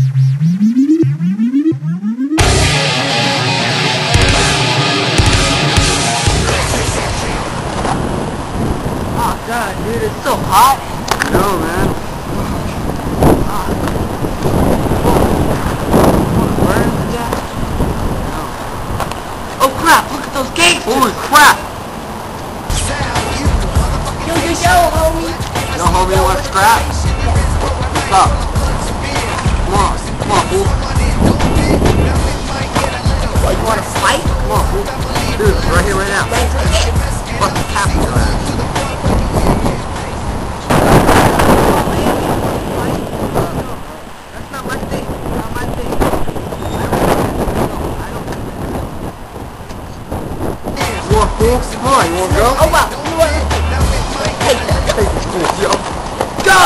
Oh god, dude, it's so hot. No, man. Oh crap, look at those gates! Holy crap! Yo, homie! Yo, homie, you want scrap? What's up? Come on, fool. What, you wanna fight? Come on, fool. Dude, right here, right now. Fuck the cap in your ass. That's not my thing. Not my thing. Come on, fool. Come on, you wanna go? Oh wow! Take that. Take this fool, yo. Go!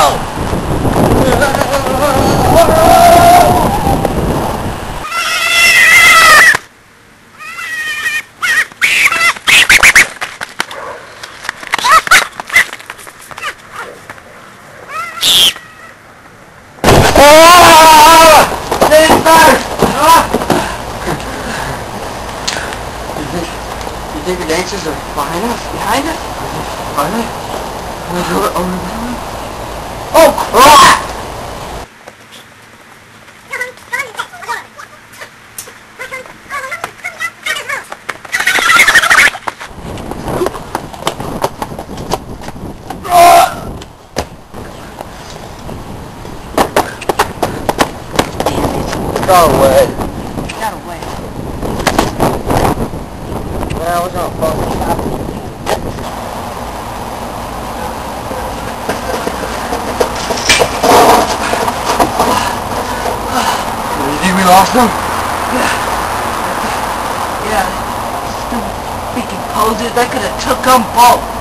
You think the gangsters are behind us? Behind us? Are they? Oh crap! Got away. Got away. Man, I was gonna fucking stop you. You think we lost them? Yeah. Stupid freaking posers, I could have took them both.